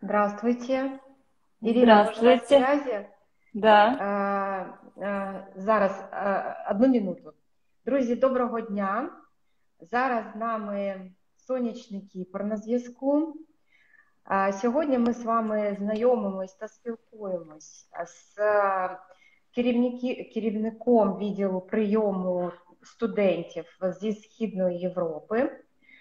Здравствуйте. Ирина, вы же на Здравствуйте. связи? Да, Зараз, одну минуту. Друзі, доброго дня. Зараз з нами сонячний Кіпр на зв'язку. Сьогодні ми з вами знайомимось та спілкуємось з керівником відділу прийому студентів зі Східної Європи,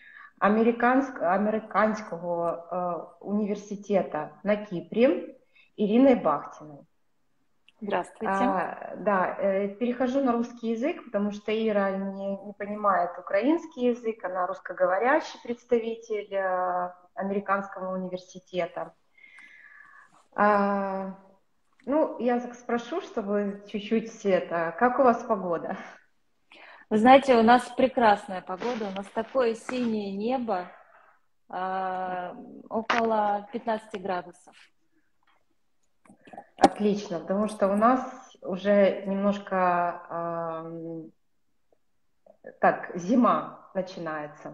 американського університету на Кипре Ириной Бахтиной. здравствуйте. Да, перехожу на русский язык, потому что Ира не понимает украинский язык, она русскоговорящий представитель американского университета. Ну, я спрошу, чтобы чуть-чуть это... Как у вас погода? Вы знаете, у нас прекрасная погода, у нас такое синее небо, около 15 градусов. Отлично, потому что у нас уже немножко так, зима начинается.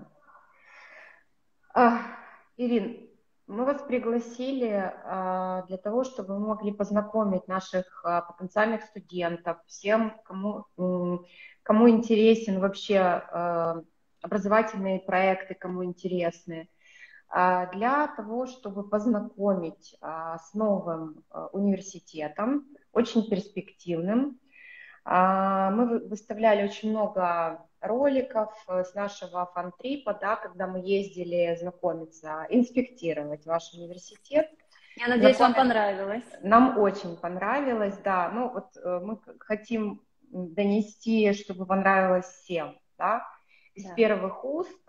Ирин, мы вас пригласили для того, чтобы мы могли познакомить наших потенциальных студентов, всем, кому интересен вообще образовательные проекты, кому интересны, для того, чтобы познакомить с новым университетом, очень перспективным. Мы выставляли очень много роликов с нашего фан-трипа, да, когда мы ездили знакомиться, инспектировать ваш университет. Я надеюсь, вам понравилось. Нам очень понравилось, да. Ну, вот мы хотим донести, чтобы понравилось всем, да, из первых уст.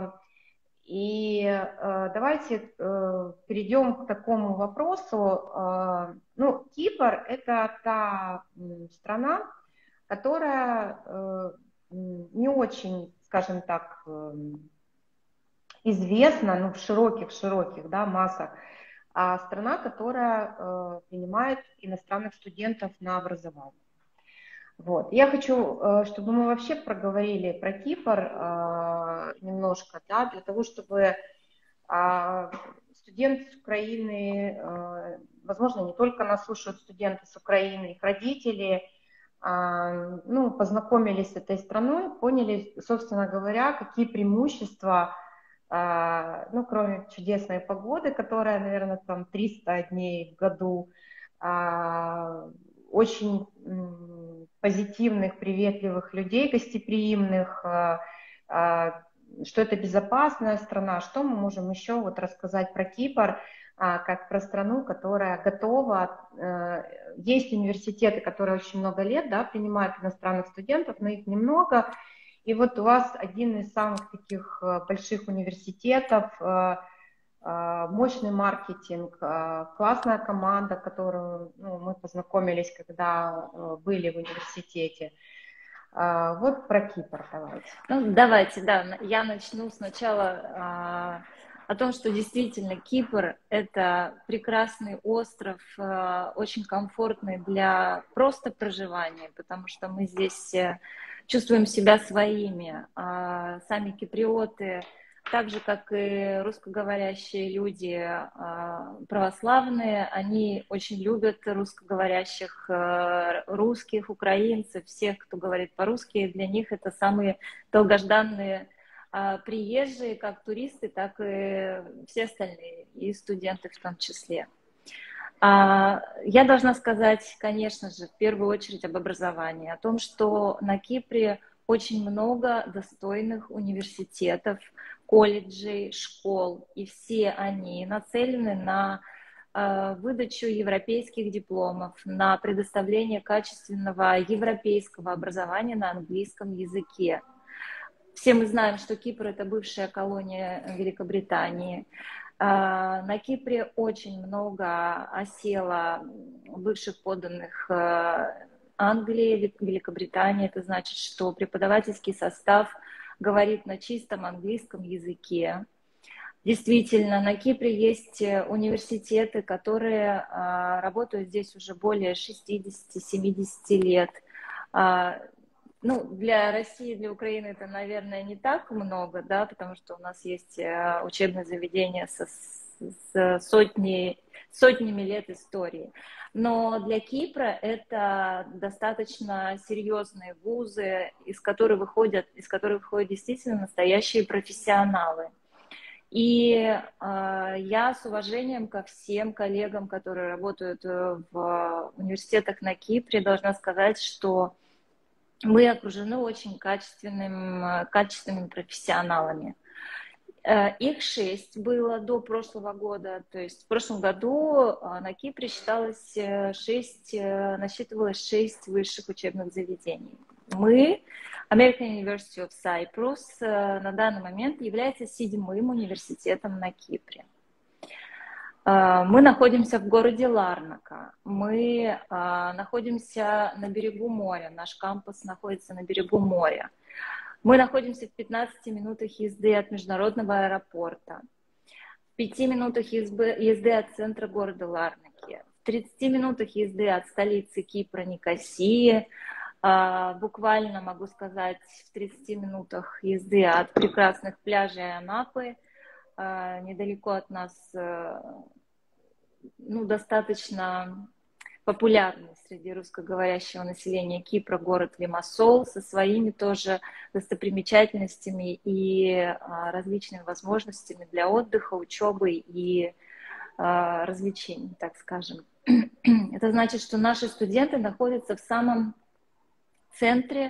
И давайте перейдем к такому вопросу. Ну, Кипр – это та страна, которая не очень, скажем так, известна, ну, в широких, да, массах, а страна, которая принимает иностранных студентов на образование. Вот. Я хочу, чтобы мы вообще проговорили про Кипр немножко, да, для того, чтобы студенты с Украины, возможно, не только нас слушают студенты с Украины, их родители, ну, познакомились с этой страной, поняли, собственно говоря, какие преимущества, ну, кроме чудесной погоды, которая, наверное, там 300 дней в году, очень позитивных, приветливых людей, гостеприимных, что это безопасная страна, что мы можем еще вот рассказать про Кипр, как про страну, которая готова. Есть университеты, которые очень много лет, да, принимают иностранных студентов, но их немного. И вот у вас один из самых таких больших университетов, мощный маркетинг, классная команда, которую, ну, мы познакомились, когда были в университете. Вот про Кипр давайте. Ну, давайте, да, я начну сначала о том, что действительно Кипр – это прекрасный остров, очень комфортный для просто проживания, потому что мы здесь чувствуем себя своими. Сами киприоты, так же, как и русскоговорящие люди православные, они очень любят русскоговорящих русских, украинцев, всех, кто говорит по-русски. Для них это самые долгожданные приезжие, как туристы, так и все остальные, и студенты в том числе. Я должна сказать, конечно же, в первую очередь об образовании, о том, что на Кипре очень много достойных университетов, колледжей, школ, и все они нацелены на выдачу европейских дипломов, на предоставление качественного европейского образования на английском языке. Все мы знаем, что Кипр – это бывшая колония Великобритании. На Кипре очень много осело бывших подданных Англии, Великобритании. Это значит, что преподавательский состав говорит на чистом английском языке. Действительно, на Кипре есть университеты, которые работают здесь уже более 60-70 лет. Ну, для России, для Украины это, наверное, не так много, да, потому что у нас есть учебные заведения со с сотнями лет истории. Но для Кипра это достаточно серьезные вузы, из которых выходят действительно настоящие профессионалы. И я с уважением ко всем коллегам, которые работают в университетах на Кипре, должна сказать, что мы окружены очень качественными профессионалами. Их 6 было до прошлого года, то есть в прошлом году на Кипре насчитывалось 6 высших учебных заведений. Мы, American University of Cyprus, на данный момент является 7-м университетом на Кипре. Мы находимся в городе Ларнака, мы находимся на берегу моря, наш кампус находится на берегу моря. Мы находимся в 15 минутах езды от международного аэропорта, в 5 минутах езды от центра города Ларнаки, в 30 минутах езды от столицы Кипра Никосии, буквально могу сказать в 30 минутах езды от прекрасных пляжей Анапы, недалеко от нас достаточно популярный среди русскоговорящего населения Кипра город Лимассол со своими тоже достопримечательностями и различными возможностями для отдыха, учебы и развлечений, так скажем. Это значит, что наши студенты находятся в самом центре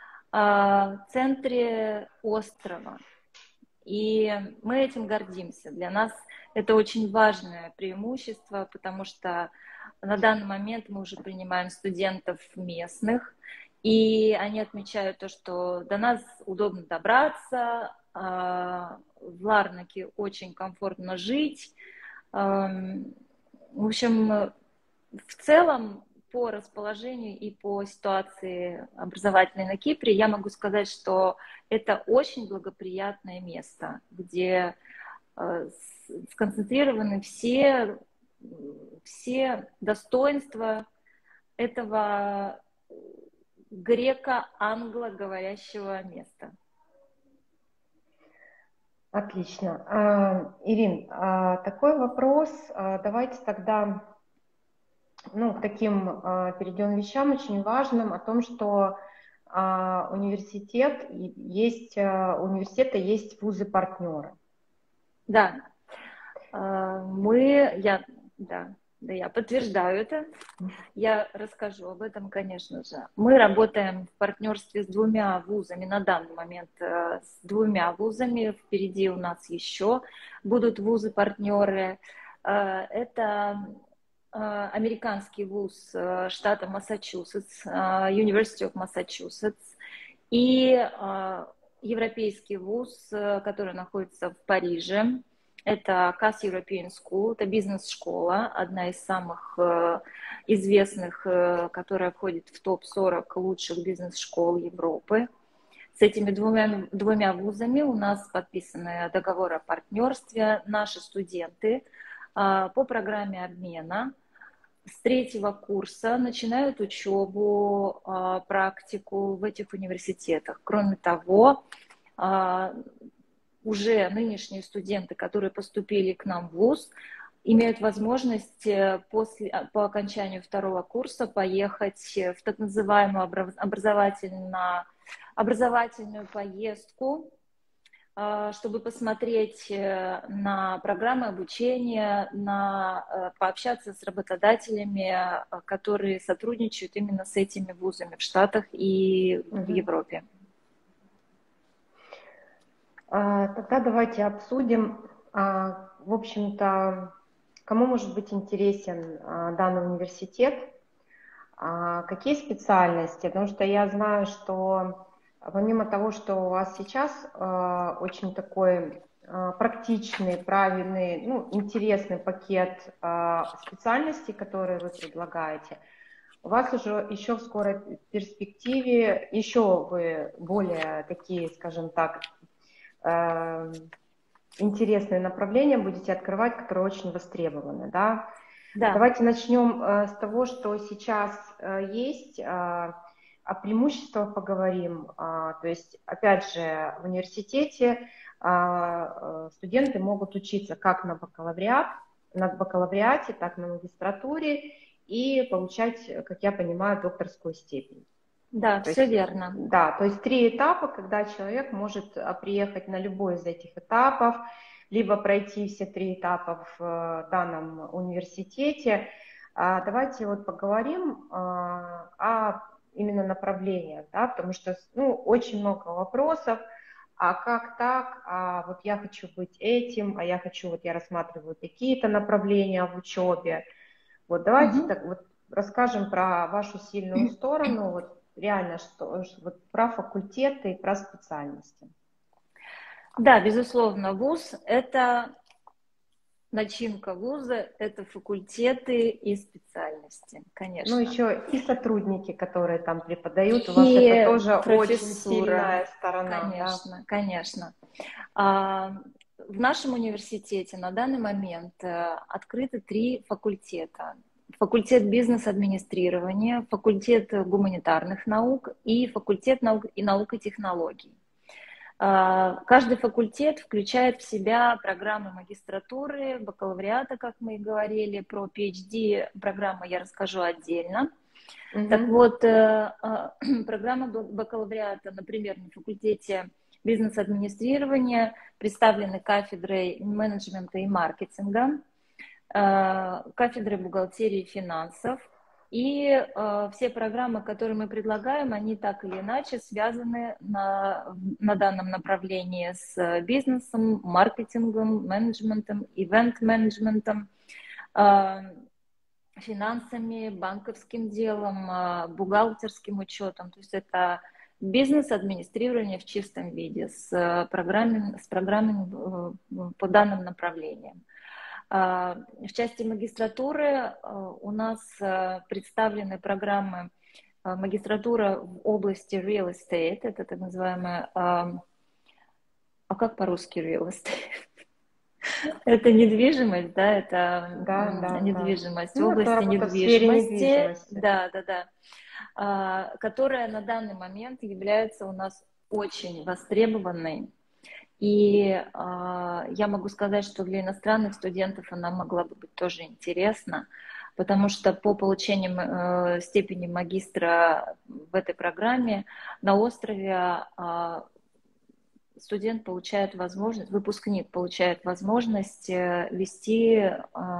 острова. И мы этим гордимся. Для нас это очень важное преимущество, потому что на данный момент мы уже принимаем студентов местных, и они отмечают то, что до нас удобно добраться, в Ларнаке очень комфортно жить. В общем, в целом, по расположению и по ситуации образовательной на Кипре, я могу сказать, что это очень благоприятное место, где сконцентрированы все достоинства этого греко-англо-говорящего места. Отлично. Ирин, такой вопрос. Давайте тогда к таким перейдем вещам очень важным, о том, что у университета есть вузы-партнеры. Да, я подтверждаю это. Я расскажу об этом, конечно же. Мы работаем в партнерстве с 2 вузами, на данный момент с 2 вузами. Впереди у нас еще будут вузы-партнеры. Это американский вуз штата Массачусетс, University of Massachusetts, и европейский вуз, который находится в Париже. Это CAS European School, это бизнес-школа, одна из самых известных, которая входит в топ-40 лучших бизнес-школ Европы. С этими двумя вузами у нас подписаны договоры о партнерстве. Наши студенты по программе обмена с 3-го курса начинают учебу, практику в этих университетах. Кроме того, уже нынешние студенты, которые поступили к нам в вуз, имеют возможность по окончанию 2-го курса поехать в так называемую образовательную поездку, чтобы посмотреть на программы обучения, пообщаться с работодателями, которые сотрудничают именно с этими вузами в Штатах и в Европе. Тогда давайте обсудим, в общем-то, кому может быть интересен данный университет, какие специальности, потому что я знаю, что помимо того, что у вас сейчас очень такой практичный, правильный, интересный пакет специальностей, которые вы предлагаете, у вас уже еще в скорой перспективе еще вы более такие, скажем так, интересные направления будете открывать, которые очень востребованы, да? Да. Давайте начнем с того, что сейчас есть, о преимуществах поговорим. То есть, опять же, в университете студенты могут учиться как на бакалавриате, так и на магистратуре и получать, как я понимаю, докторскую степень. Да, То все есть, верно. да, то есть 3 этапа, когда человек может приехать на любой из этих этапов, либо пройти все 3 этапа в данном университете. Давайте вот поговорим о именно направлениях, да, потому что, ну, очень много вопросов. А как так? А вот я хочу быть этим, а я хочу, вот я рассматриваю такие-то направления в учебе. Вот давайте Мгм. так вот расскажем про вашу сильную сторону, вот реально, что вот про факультеты и про специальности. Да, безусловно, вуз– это начинка вуза, это факультеты и специальности, Ну, конечно. еще и сотрудники, которые там преподают, у вас это И тоже очень профессура, сильная сторона, да? конечно, конечно. А, В нашем университете на данный момент открыты 3 факультета. Факультет бизнес-администрирования, факультет гуманитарных наук и факультет наук и технологий. Каждый факультет включает в себя программы магистратуры, бакалавриата, как мы и говорили, про PhD программы я расскажу отдельно. Так Угу. вот, программа бакалавриата, например, на факультете бизнес-администрирования представлены кафедрой менеджмента и маркетинга, кафедрой бухгалтерии и финансов. И все программы, которые мы предлагаем, они так или иначе связаны на данном направлении с бизнесом, маркетингом, менеджментом, ивент-менеджментом, финансами, банковским делом, бухгалтерским учетом. То есть это бизнес-администрирование в чистом виде с программами по данным направлениям. В части магистратуры у нас представлены программы магистратура в области real estate, это так называемая, а как по-русски real estate? Это недвижимость, да, это Да, да, да. недвижимость в Ну, это области работа в сфере недвижимости, недвижимости. да, да, да, которая на данный момент является у нас очень востребованной. И я могу сказать, что для иностранных студентов она могла бы быть тоже интересна, потому что по получению степени магистра в этой программе на острове студент получает возможность, выпускник получает возможность вести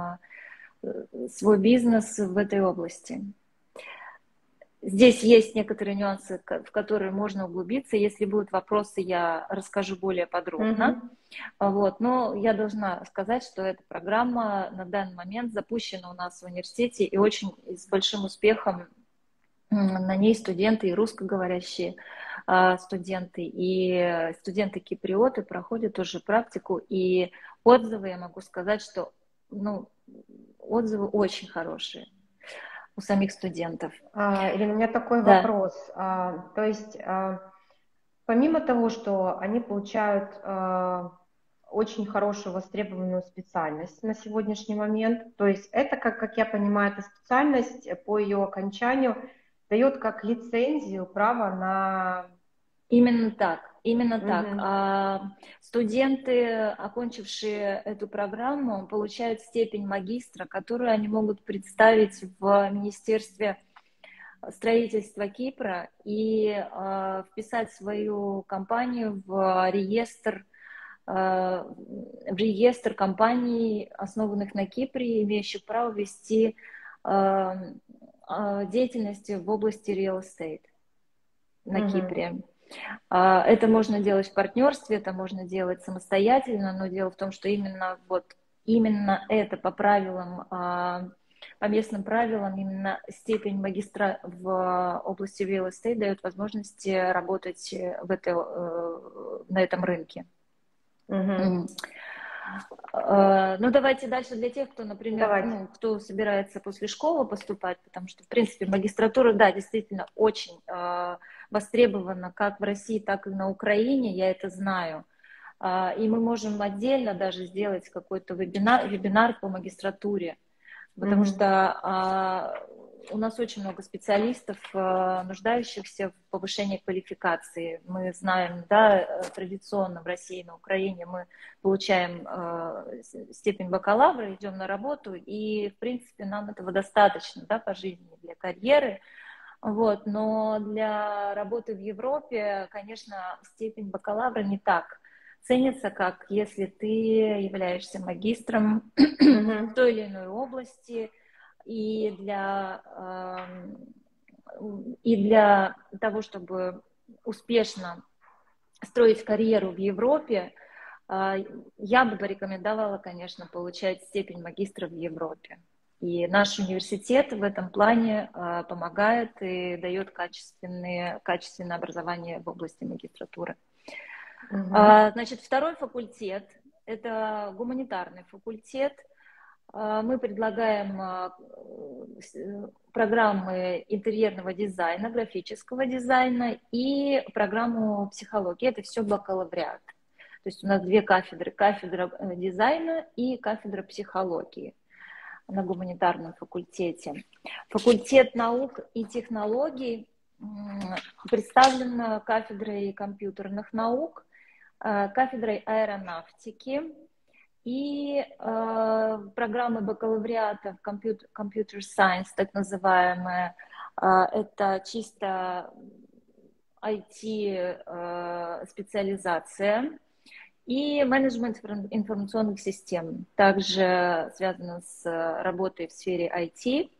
свой бизнес в этой области. Здесь есть некоторые нюансы, в которые можно углубиться. Если будут вопросы, я расскажу более подробно. Угу. Вот. Но я должна сказать, что эта программа на данный момент запущена у нас в университете и очень с большим успехом на ней студенты и русскоговорящие студенты, и студенты-киприоты проходят уже практику. И отзывы, я могу сказать, что отзывы очень хорошие у самих студентов. Ирина, у меня такой Да. вопрос. То есть, помимо того, что они получают очень хорошую востребованную специальность на сегодняшний момент, то есть это, как я понимаю, эта специальность по ее окончанию дает как лицензию право на... Именно так, именно так. Мгм. Студенты, окончившие эту программу, получают степень магистра, которую они могут представить в Министерстве строительства Кипра и вписать свою компанию в реестр компаний, основанных на Кипре, имеющих право вести деятельность в области real estate на Мгм. Кипре. Это можно делать в партнерстве, это можно делать самостоятельно, но дело в том, что именно это по правилам, по местным правилам, именно степень магистра в области real estate дает возможность работать на этом рынке. Мгм. Ну, давайте дальше для тех, кто, например, Давайте. кто собирается после школы поступать, потому что, в принципе, магистратура, да, действительно очень востребована как в России, так и на Украине, я это знаю. И мы можем отдельно даже сделать какой-то вебинар по магистратуре, потому Мгм. что у нас очень много специалистов, нуждающихся в повышении квалификации. Мы знаем, да, традиционно в России, на Украине мы получаем степень бакалавра, идем на работу, и, в принципе, нам этого достаточно, да, по жизни, для карьеры. Вот. Но для работы в Европе, конечно, степень бакалавра не так ценится, как если ты являешься магистром в той или иной области, и для того, чтобы успешно строить карьеру в Европе, я бы порекомендовала, конечно, получать степень магистра в Европе. И наш университет в этом плане помогает и дает качественное образование в области магистратуры. Значит, второй факультет – это гуманитарный факультет. Мы предлагаем программы интерьерного дизайна, графического дизайна и программу психологии. Это все бакалавриат. То есть у нас две кафедры: кафедра дизайна и кафедра психологии на гуманитарном факультете. Факультет наук и технологий представлен кафедрой компьютерных наук, кафедрой аэронавтики и программы бакалавриата в Computer Science, так называемая. Это чисто IT-специализация. И менеджмент информационных систем, также связано с работой в сфере IT,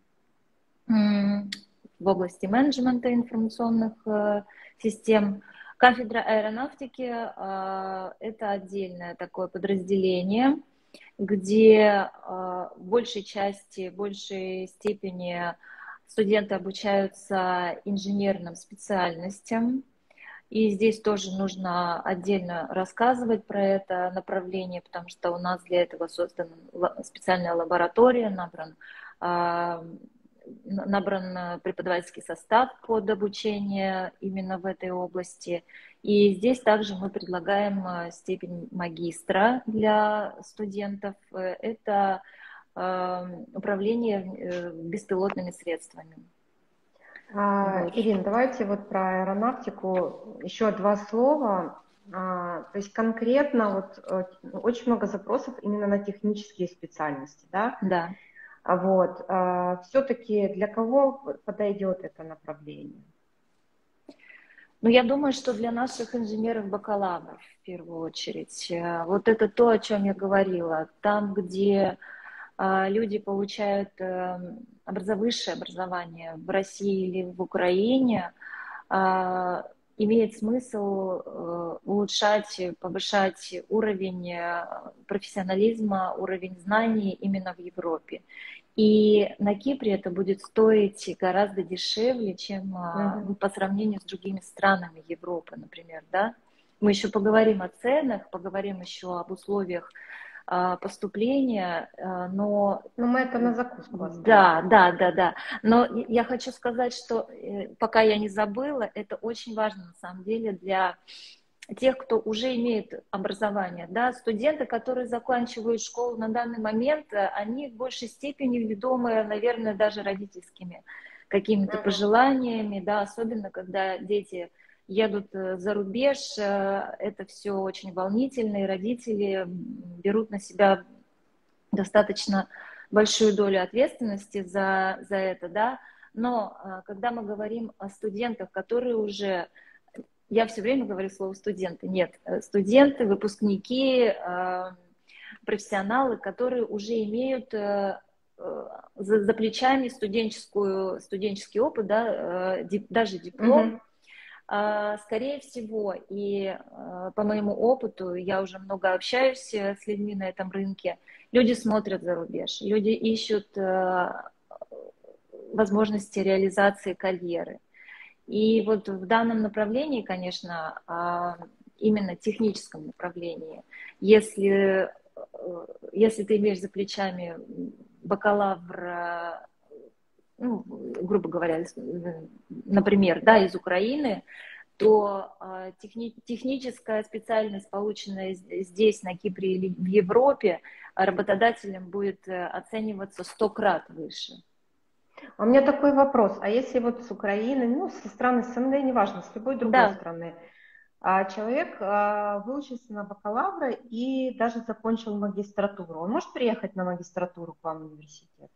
в области менеджмента информационных систем. Кафедра аэронавтики – это отдельное такое подразделение, где в большей части, в большей степени студенты обучаются инженерным специальностям. И здесь тоже нужно отдельно рассказывать про это направление, потому что у нас для этого создана специальная лаборатория, набран преподавательский состав под обучение именно в этой области. И здесь также мы предлагаем степень магистра для студентов. Это управление беспилотными средствами. Ирина, давайте вот про аэронавтику еще два слова. То есть конкретно вот очень много запросов именно на технические специальности, да? Да. Вот. Все-таки для кого подойдет это направление? Ну, я думаю, что для наших инженеров-бакалавров в первую очередь. Вот это то, о чем я говорила. Там, где люди получают высшее образование в России или в Украине, имеет смысл улучшать, повышать уровень профессионализма, уровень знаний именно в Европе. И на Кипре это будет стоить гораздо дешевле, чем по сравнению с другими странами Европы, например, да? Мы еще поговорим о ценах, поговорим еще об условиях поступления, но... Ну, мы это на закуску оставим. Да. Но я хочу сказать, что, пока я не забыла, это очень важно на самом деле для тех, кто уже имеет образование, да, студенты, которые заканчивают школу на данный момент, они в большей степени ведомы, наверное, даже родительскими какими-то пожеланиями, да, особенно когда дети едут за рубеж, это все очень волнительно, и родители берут на себя достаточно большую долю ответственности за это, да, но когда мы говорим о студентах, которые уже... Я все время говорю слово студенты. Нет, студенты, выпускники, профессионалы, которые уже имеют за плечами студенческий опыт, да, даже диплом. Скорее всего, и по моему опыту, я уже много общаюсь с людьми на этом рынке, люди смотрят за рубеж, люди ищут возможности реализации карьеры. И вот в данном направлении, конечно, именно техническом направлении, если ты имеешь за плечами бакалавр, ну, грубо говоря, например, да, из Украины, то техническая специальность, полученная здесь, на Кипре или в Европе, работодателем будет оцениваться 100 крат выше. А у меня такой вопрос. А если вот с Украины, ну, со страны СНГ, неважно, с любой другой Да, страны, человек выучился на бакалавра и даже закончил магистратуру, он может приехать на магистратуру к вам в университет?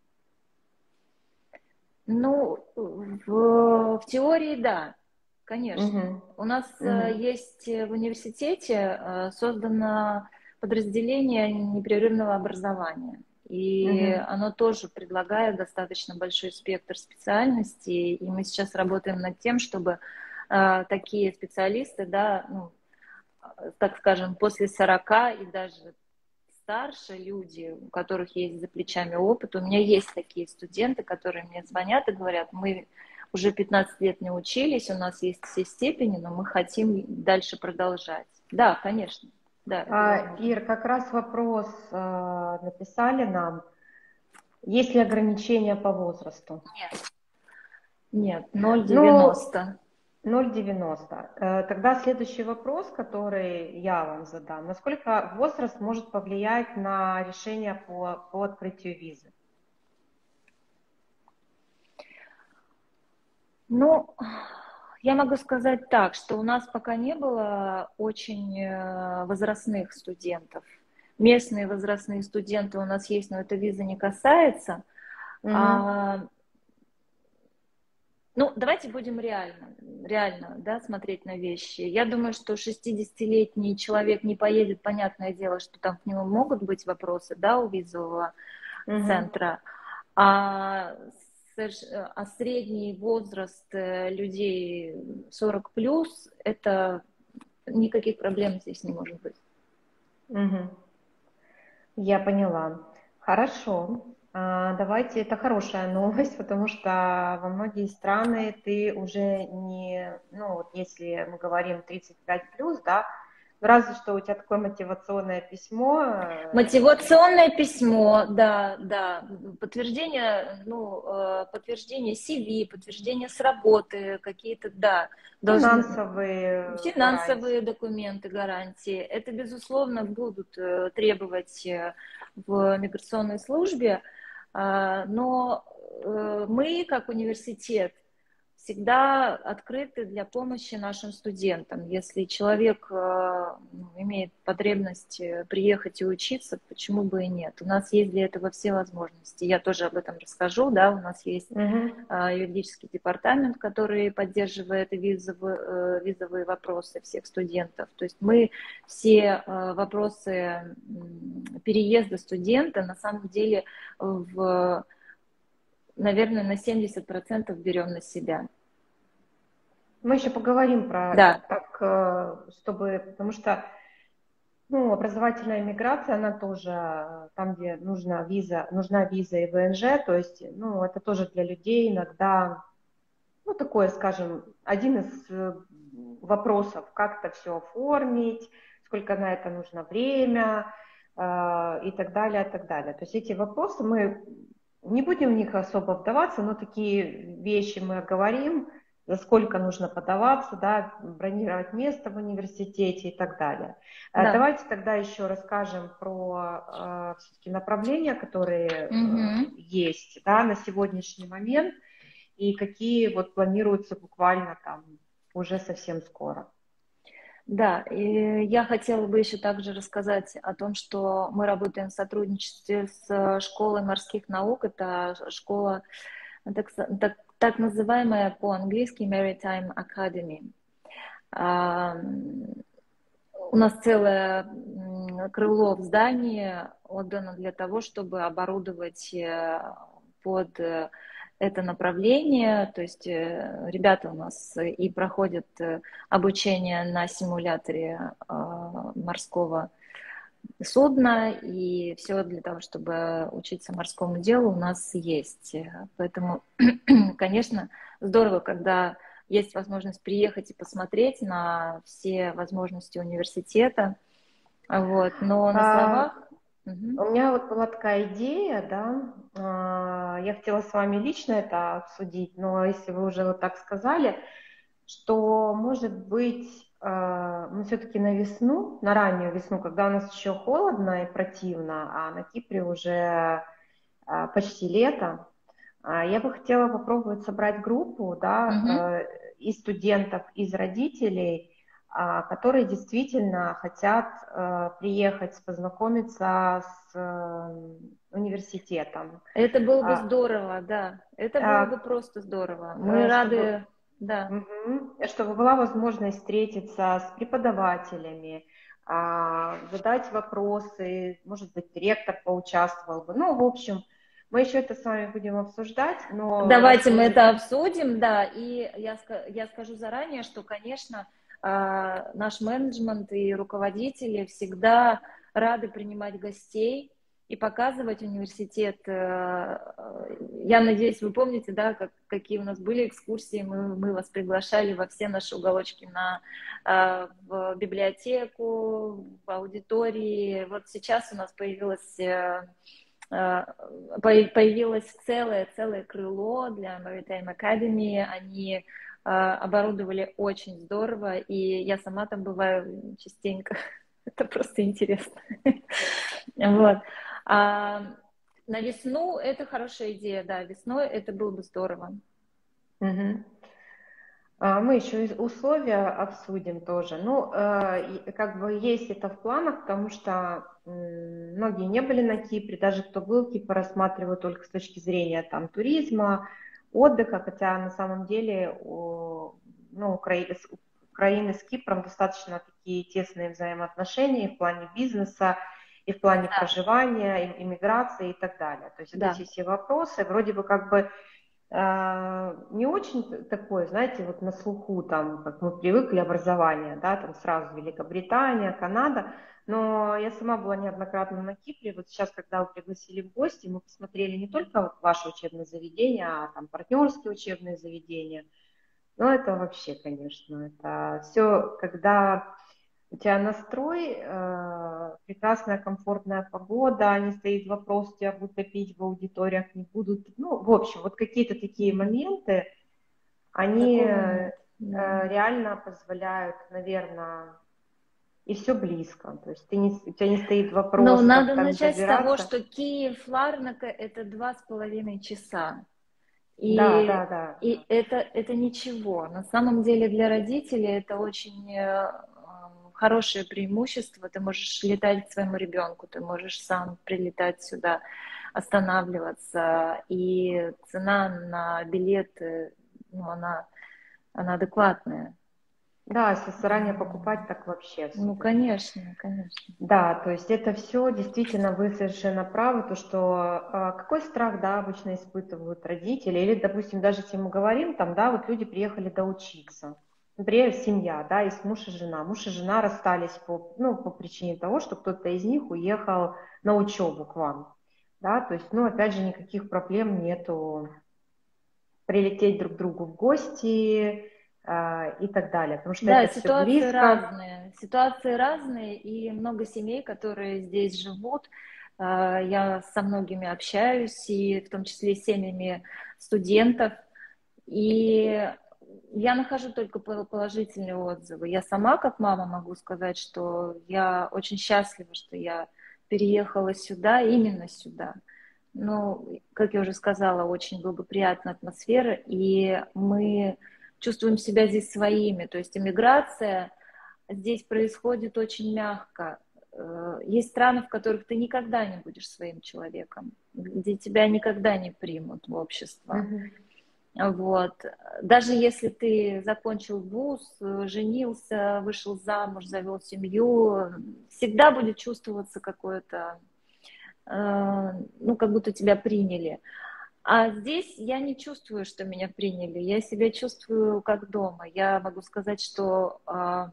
ну, в теории, да, Угу, конечно. У нас угу, есть в университете создано подразделение непрерывного образования. И угу. оно тоже предлагает достаточно большой спектр специальностей. И мы сейчас работаем над тем, чтобы такие специалисты, да, ну, так скажем, после 40 и даже старше люди, у которых есть за плечами опыт. У меня есть такие студенты, которые мне звонят и говорят, мы уже 15 лет не учились, у нас есть все степени, но мы хотим дальше продолжать. Да, конечно, да, это возможно. Ир, как раз вопрос написали нам. Есть ли ограничения по возрасту? Нет, нет, Ну, 0,90. 0,90. Тогда следующий вопрос, который я вам задам. Насколько возраст может повлиять на решение по открытию визы? Ну, я могу сказать так, что у нас пока не было очень возрастных студентов. Местные возрастные студенты у нас есть, но эта виза не касается. Угу. А, ну, давайте будем реально, да, смотреть на вещи. Я думаю, что 60-летний человек не поедет, понятное дело, что там к нему могут быть вопросы, да, у визового Угу. центра. А, а средний возраст людей 40 плюс, это никаких проблем здесь не может быть. Угу. Я поняла. Хорошо. Давайте, это хорошая новость, потому что во многие страны ты уже не, ну, вот если мы говорим 35 плюс, да, разве что у тебя такое мотивационное письмо. Мотивационное письмо, да, да, подтверждение, ну, подтверждение CV, подтверждение с работы, какие-то, да, должны, Финансовые финансовые гарантии. документы, гарантии. Это, безусловно, будут требовать в миграционной службе, но мы, как университет, всегда открыты для помощи нашим студентам. Если человек имеет потребность приехать и учиться, почему бы и нет? У нас есть для этого все возможности. Я тоже об этом расскажу. Да? У нас есть Угу. юридический департамент, который поддерживает визовые вопросы всех студентов. То есть мы все вопросы переезда студента на самом деле наверное, на 70% берем на себя. Мы еще поговорим про Да, так, чтобы, потому что, ну, образовательная миграция, она тоже там, где нужна виза и ВНЖ, то есть, ну, это тоже для людей иногда, ну, такое, скажем, один из вопросов, как это все оформить, сколько на это нужно время и так далее, и так далее. То есть эти вопросы мы не будем в них особо вдаваться, но такие вещи мы говорим, за сколько нужно подаваться, да, бронировать место в университете и так далее. да. Давайте тогда еще расскажем про все-таки направления, которые Мгм. есть, да, на сегодняшний момент и какие вот планируются буквально там уже совсем скоро. Да, и я хотела бы еще также рассказать о том, что мы работаем в сотрудничестве с школой морских наук. Это школа, так называемая по-английски Maritime Academy. А, У нас целое крыло в здании отдано для того, чтобы оборудовать под это направление. То есть ребята у нас и проходят обучение на симуляторе морского судна, и все для того, чтобы учиться морскому делу, у нас есть. Поэтому, конечно, здорово, когда есть возможность приехать и посмотреть на все возможности университета. Вот. Но на А, словах... Мгм. у меня вот была такая идея, да, я хотела с вами лично это обсудить, но если вы уже вот так сказали, что, может быть, мы все-таки на весну, на раннюю весну, когда у нас еще холодно и противно, а на Кипре уже почти лето, Я бы хотела попробовать собрать группу, Мгм. да, из студентов, из родителей, которые действительно хотят приехать, познакомиться с университетом. Это было бы А, здорово, да. Это было бы а, просто здорово. Мы Чтобы, рады, да. чтобы была возможность встретиться с преподавателями, задать вопросы, может быть, ректор поучаствовал бы. Ну, в общем, мы еще это с вами будем обсуждать, но раз Давайте вы мы уже... это обсудим, да, и я скажу заранее, что, конечно, наш менеджмент и руководители всегда рады принимать гостей и показывать университет. Я надеюсь, вы помните, да, какие у нас были экскурсии, мы вас приглашали во все наши уголочки в библиотеку, в аудитории. Вот сейчас у нас появилось целое крыло для Maritime Academy. Они оборудовали очень здорово, и я сама там бываю частенько. Это просто интересно. Вот. А на весну это хорошая идея, да, весной это было бы здорово. Мгм. Мы еще и условия обсудим тоже. Ну, как бы есть это в планах, потому что многие не были на Кипре, даже кто был, Кипр рассматривают только с точки зрения там туризма, отдыха, хотя на самом деле ну, Украины с Кипром достаточно такие тесные взаимоотношения и в плане бизнеса, и в плане Да, проживания, и иммиграции и так далее. То есть вот эти да. все вопросы вроде бы как бы не очень такое, знаете, вот на слуху, там, как мы привыкли, образование, да, там сразу Великобритания, Канада, но я сама была неоднократно на Кипре, вот сейчас, когда вы пригласили в гости, мы посмотрели не только ваше учебное заведение, а там партнерские учебные заведения, но это вообще, конечно, это все, когда у тебя настрой, прекрасная комфортная погода, не стоит вопрос, тебя будут топить в аудиториях, не будут. Ну, в общем, вот какие-то такие моменты, они Такой момент, да. реально позволяют, наверное, и все близко. То есть у тебя не стоит Но вопрос, как надо там начать с того, добираться. что Киев-Ларнака это 2,5 часа. Да, И, да, да. и это ничего. На самом деле для родителей это очень хорошее преимущество. Ты можешь летать к своему ребенку, ты можешь сам прилетать сюда, останавливаться. И цена на билеты, ну, она адекватная. Да, если заранее покупать, так вообще Ну, супер. конечно, конечно. Да, то есть это все действительно, вы совершенно правы, то что какой страх, да, обычно испытывают родители, или, допустим, даже если мы говорим, там, да, вот люди приехали доучиться, например, семья, да, есть муж и жена расстались по, ну, по причине того, что кто-то из них уехал на учебу к вам, да, то есть, ну, опять же, никаких проблем нету прилететь друг к другу в гости и так далее, потому что Да, это все близко. ситуации разные, и много семей, которые здесь живут. Я со многими общаюсь, и в том числе с семьями студентов, и я нахожу только положительные отзывы. Я сама, как мама, могу сказать, что я очень счастлива, что я переехала сюда, именно сюда. Ну, как я уже сказала, очень благоприятная атмосфера, и мы чувствуем себя здесь своими. То есть иммиграция здесь происходит очень мягко. Есть страны, в которых ты никогда не будешь своим человеком, где тебя никогда не примут в общество. Мгм. Вот. Даже если ты закончил вуз, женился, вышел замуж, завел семью, всегда будет чувствоваться какое-то, ну, как будто тебя приняли. А здесь я не чувствую, что меня приняли. Я себя чувствую как дома. Я могу сказать, что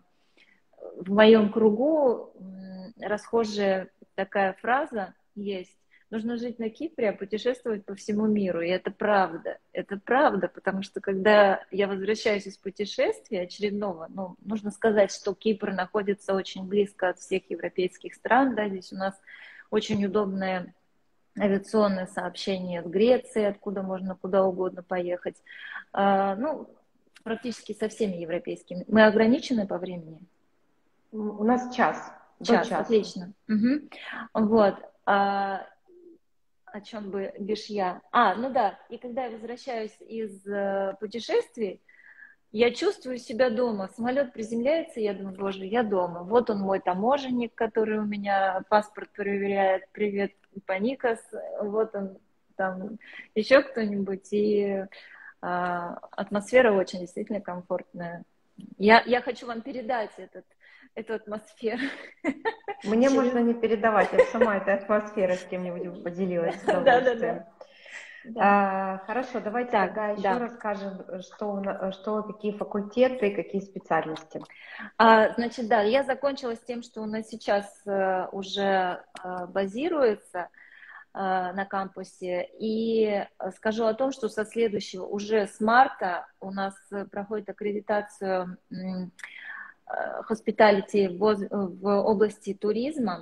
в моем кругу расхожая такая фраза есть. Нужно жить на Кипре, а путешествовать по всему миру. И это правда. Это правда, потому что когда я возвращаюсь из путешествия очередного, ну, нужно сказать, что Кипр находится очень близко от всех европейских стран. Да, здесь у нас очень удобное авиационное сообщение с Грецией, откуда можно куда угодно поехать. Ну, практически со всеми европейскими. Мы ограничены по времени. У нас час, до Час, часу. отлично. Мгм. Вот. о чем бы бишь я. Ну да, и когда я возвращаюсь из путешествий, я чувствую себя дома. Самолет приземляется, я думаю, боже, я дома. Вот он мой таможенник, который у меня паспорт проверяет. Привет, Паникас. Вот он там еще кто-нибудь. И атмосфера очень действительно комфортная. Я хочу вам передать эту атмосферу. Мне можно не передавать, я сама этой атмосферой с кем-нибудь бы поделилась с удовольствием. Да. Хорошо, давайте Так, тогда еще да. расскажем, какие факультеты, какие специальности. Значит, да, я закончила с тем, что у нас сейчас уже базируется на кампусе. И скажу о том, что со следующего, уже с марта у нас проходит аккредитацию hospitality в области туризма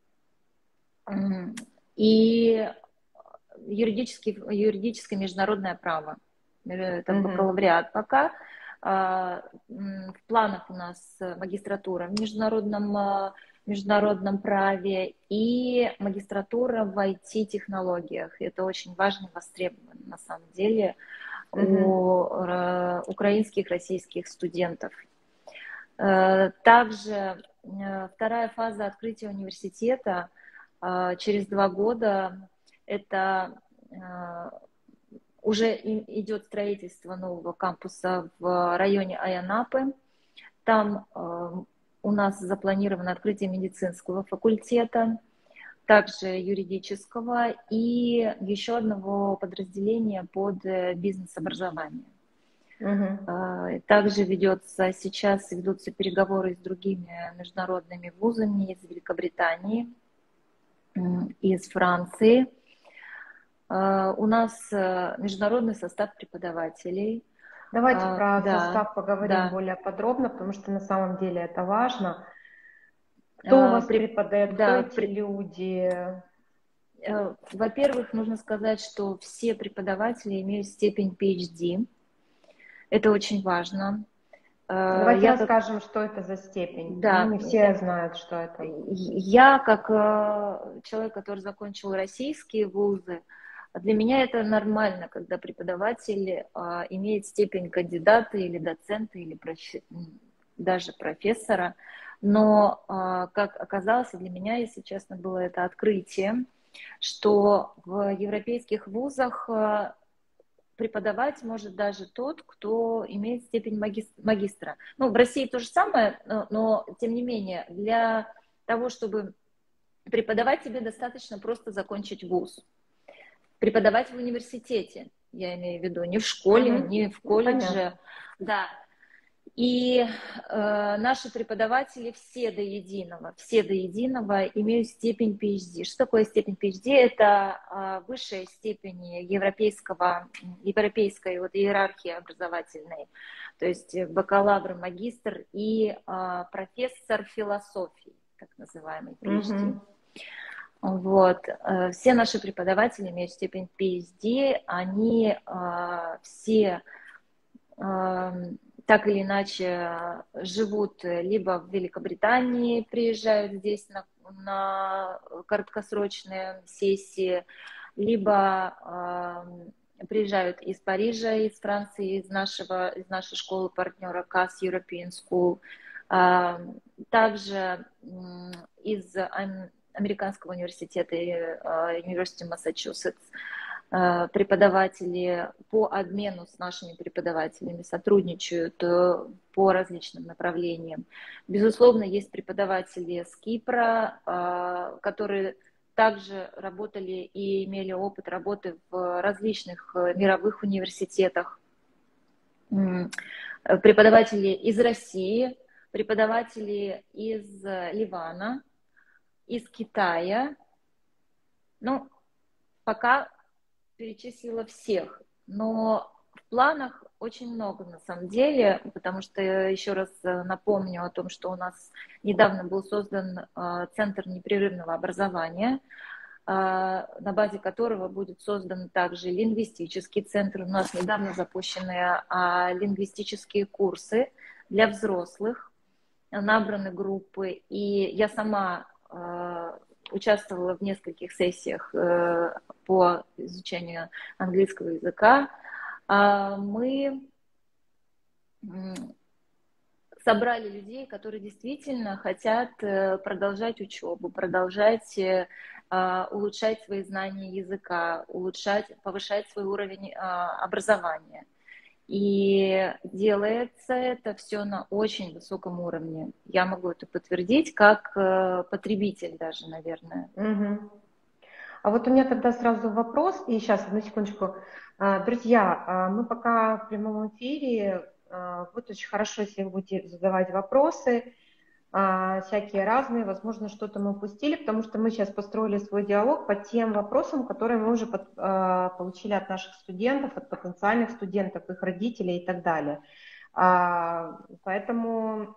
и юридическое международное право. Это бакалавриат пока. В планах у нас магистратура в международном праве и магистратура в IT-технологиях. Это очень важно, востребовано на самом деле у украинских, российских студентов. Также вторая фаза открытия университета через 2 года это уже идет строительство нового кампуса в районе Айанапы. Там у нас запланировано открытие медицинского факультета, также юридического и еще одного подразделения под бизнес-образование. Также ведутся переговоры с другими международными вузами из Великобритании, из Франции. У нас международный состав преподавателей. Давайте про состав поговорим более подробно, потому что на самом деле это важно. Кто у вас преподает, кто эти люди? Во-первых, нужно сказать, что все преподаватели имеют степень PhD. Это очень важно. Давайте расскажем, что это за степень. Да, не все знают, что это. Я, как человек, который закончил российские вузы, для меня это нормально, когда преподаватель имеет степень кандидата или доцента, или даже профессора. Но, как оказалось, для меня, если честно, было это открытие, что в европейских вузах преподавать может даже тот, кто имеет степень магистра. Ну, в России то же самое, но тем не менее, для того, чтобы преподавать, тебе достаточно просто закончить вуз. Преподавать в университете, я имею в виду, не в школе, не в колледже. Да. И наши преподаватели все до единого имеют степень PhD. Что такое степень PhD? Это высшая степень европейской вот иерархии образовательной. То есть бакалавр, магистр и профессор философии, так называемый PhD. Вот. Все наши преподаватели имеют степень PhD, они все так или иначе живут либо в Великобритании, приезжают здесь на краткосрочные сессии, либо приезжают из Парижа, из Франции, из нашей школы-партнера CAS European School, также из Американского университета University of Massachusetts. Преподаватели по обмену с нашими преподавателями сотрудничают по различным направлениям. Безусловно, есть преподаватели с Кипра, которые также работали и имели опыт работы в различных мировых университетах. Преподаватели из России, преподаватели из Ливана, из Китая. Ну, пока перечислила всех, но в планах очень много на самом деле, потому что еще раз напомню о том, что у нас недавно был создан Центр непрерывного образования, на базе которого будет создан также лингвистический центр. У нас недавно запущены лингвистические курсы для взрослых, набраны группы, и я сама участвовала в нескольких сессиях по изучению английского языка. Мы собрали людей, которые действительно хотят продолжать учебу, продолжать улучшать свои знания языка, повышать свой уровень образования. И делается это все на очень высоком уровне. Я могу это подтвердить как потребитель даже, наверное. Угу. А вот у меня тогда сразу вопрос, и сейчас, одну секундочку. Друзья, мы пока в прямом эфире, будет очень хорошо, если вы будете задавать вопросы, всякие разные, возможно, что-то мы упустили, потому что мы сейчас построили свой диалог по тем вопросам, которые мы уже получили от наших студентов, от потенциальных студентов, их родителей и так далее. Поэтому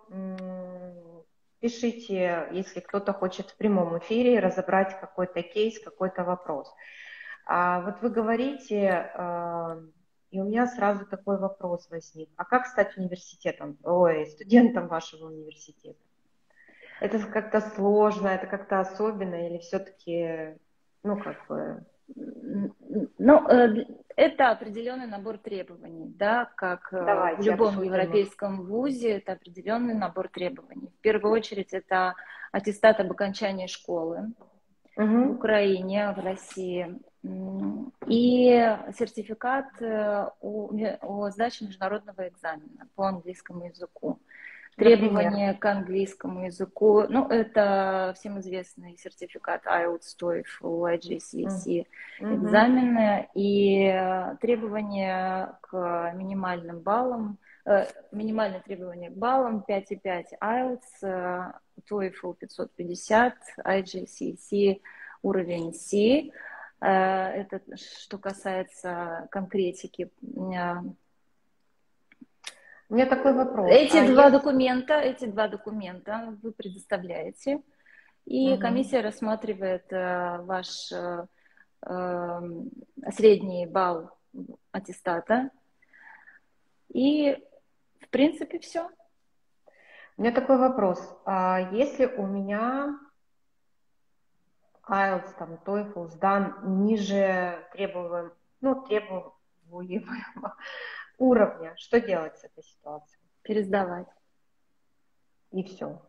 пишите, если кто-то хочет в прямом эфире разобрать какой-то кейс, какой-то вопрос. Вот вы говорите, и у меня сразу такой вопрос возник. А как стать студентом вашего университета? Это как-то сложно, это как-то особенно, или все-таки, это определенный набор требований, да, как в Давайте любом обсудим. Европейском вузе, это определенный набор требований. В первую очередь это аттестат об окончании школы в Украине, в России, и сертификат о сдаче международного экзамена по английскому языку. Требования к английскому языку, это всем известный сертификат IELTS, TOEFL, IGCSE экзамены, и требования к минимальным баллам, минимальное требование к баллам 5,5 IELTS, TOEFL 550, IGCSE уровень C. Это что касается конкретики. У меня такой вопрос. Эти два документа вы предоставляете, и комиссия рассматривает ваш средний балл аттестата, и в принципе все. У меня такой вопрос. Если у меня IELTS, TOEFL сдан ниже требуемого уровня, что делать с этой ситуацией? Пересдавать. И все.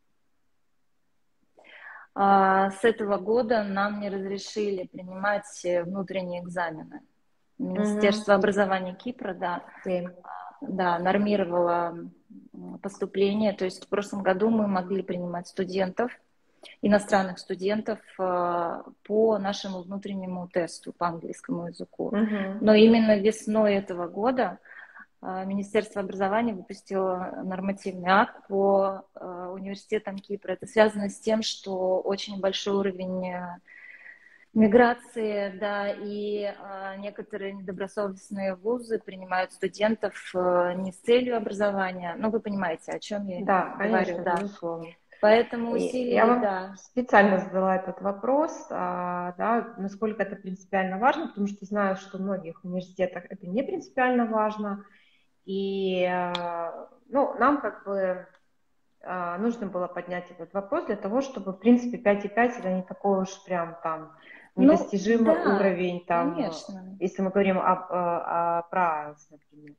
С этого года нам не разрешили принимать внутренние экзамены. Министерство образования Кипра, нормировало поступление. То есть в прошлом году мы могли принимать студентов, иностранных студентов по нашему внутреннему тесту по английскому языку. Но именно весной этого года Министерство образования выпустило нормативный акт по университетам Кипра. Это связано с тем, что очень большой уровень миграции, и некоторые недобросовестные вузы принимают студентов не с целью образования. Вы понимаете, о чем я говорю. Конечно, безусловно. Поэтому я вам специально задала этот вопрос, насколько это принципиально важно, потому что знаю, что в многих университетах это не принципиально важно. И нам нужно было поднять этот вопрос для того, чтобы, в принципе, 5,5 это не такой уж прям недостижимый уровень, конечно. Если мы говорим про IELTS, например,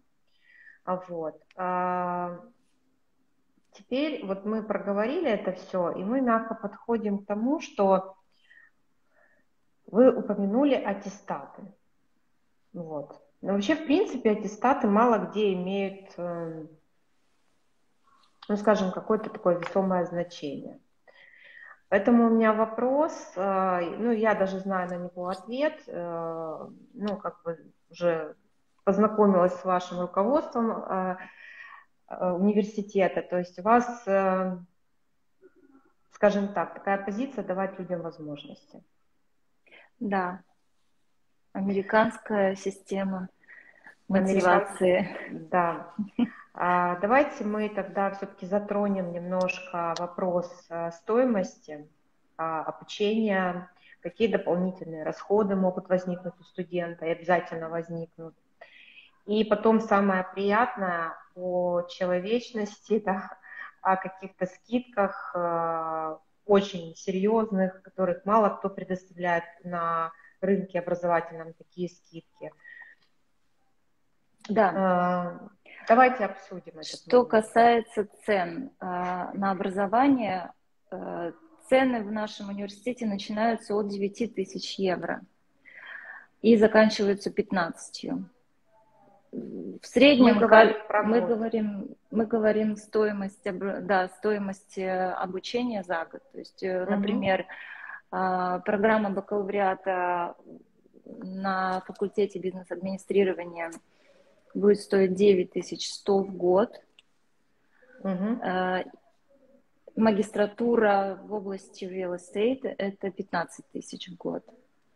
Теперь мы проговорили это все, и мы мягко подходим к тому, что вы упомянули аттестаты. Но вообще, в принципе, аттестаты мало где имеют, какое-то такое весомое значение. Поэтому у меня вопрос, я даже знаю на него ответ, уже познакомилась с вашим руководством университета, то есть у вас, скажем так, такая позиция давать людям возможности. Да, американская система мотивации. Да. Давайте мы тогда все-таки затронем немножко вопрос стоимости обучения, какие дополнительные расходы могут возникнуть у студента и обязательно возникнут. И потом самое приятное о человечности, о каких-то скидках, очень серьезных, которых мало кто предоставляет на рынке образовательном такие скидки. Да. Давайте обсудим этот Что момент. касается цен на образование, цены в нашем университете начинаются от 9 тысяч евро и заканчиваются 15. В среднем мы говорим стоимость обучения за год. То есть, например, программа бакалавриата на факультете бизнес-администрирования будет стоить 9100 в год. Магистратура в области real estate – это 15 тысяч в год.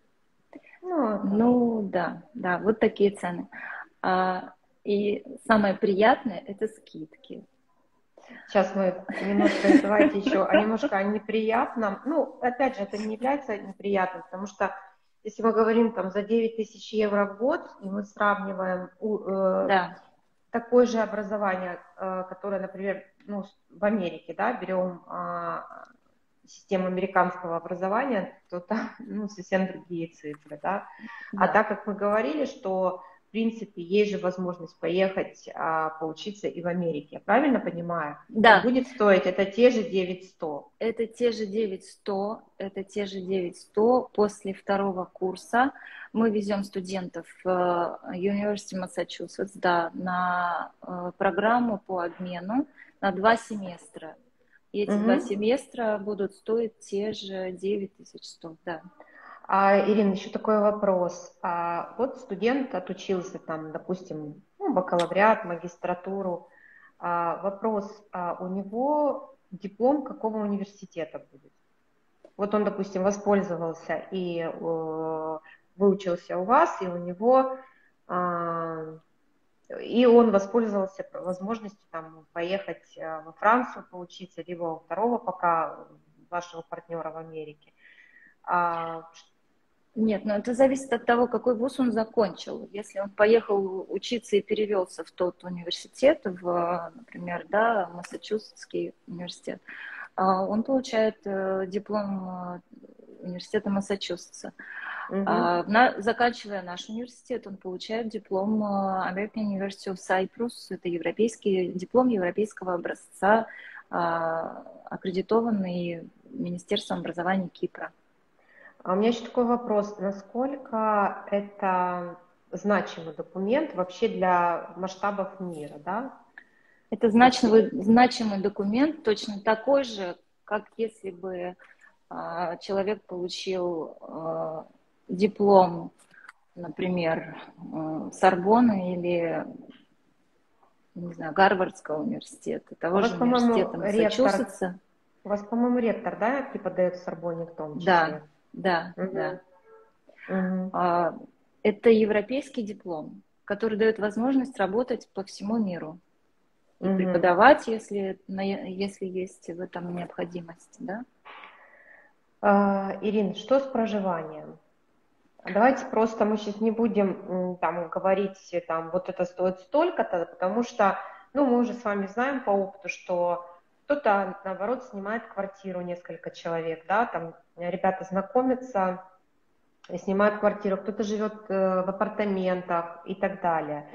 Да, вот такие цены. И самое приятное – это скидки. Сейчас мы давайте еще немножко о неприятном. Ну, опять же, это не является неприятным, потому что если мы говорим там за 9 тысяч евро в год, и мы сравниваем такое же образование, которое, например, в Америке, да, берем систему американского образования, то там совсем другие цифры, да. А так как мы говорили, что в принципе есть же возможность поехать поучиться и в Америке, я правильно понимаю? Да. Будет стоить это те же 9100. Это те же 9100 после второго курса. Мы везем студентов в University Massachusetts, на программу по обмену на 2 семестра. И эти 2 семестра будут стоить те же 9100, да. Ирина, еще такой вопрос. Вот студент отучился там, допустим, бакалавриат, магистратуру. Вопрос, у него диплом какого университета будет? Вот он, допустим, воспользовался и выучился у вас, и у него... И он воспользовался возможностью там, поехать во Францию поучиться, либо у второго пока вашего партнера в Америке. Нет, но это зависит от того, какой вуз он закончил. Если он поехал учиться и перевелся в тот университет, например, Массачусетский университет, он получает диплом университета Массачусетса. Заканчивая наш университет, он получает диплом American University of Cyprus. Это диплом европейского образца, аккредитованный Министерством образования Кипра. А у меня еще такой вопрос. Насколько это значимый документ вообще для масштабов мира, да? Это значимый документ, точно такой же, как если бы человек получил диплом, например, Сорбонны или, не знаю, Гарвардского университета, того же университета Массачусетса. У вас, по-моему, ректор, да, преподает в Сорбонне в том числе? Да. Это европейский диплом, который дает возможность работать по всему миру и преподавать, если есть в этом необходимость, да? Ирина, что с проживанием? Давайте просто мы сейчас не будем там говорить, там, вот это стоит столько-то, потому что, мы уже с вами знаем по опыту, что кто-то, наоборот, снимает квартиру, несколько человек, да, там ребята знакомятся, снимают квартиру, кто-то живет в апартаментах и так далее.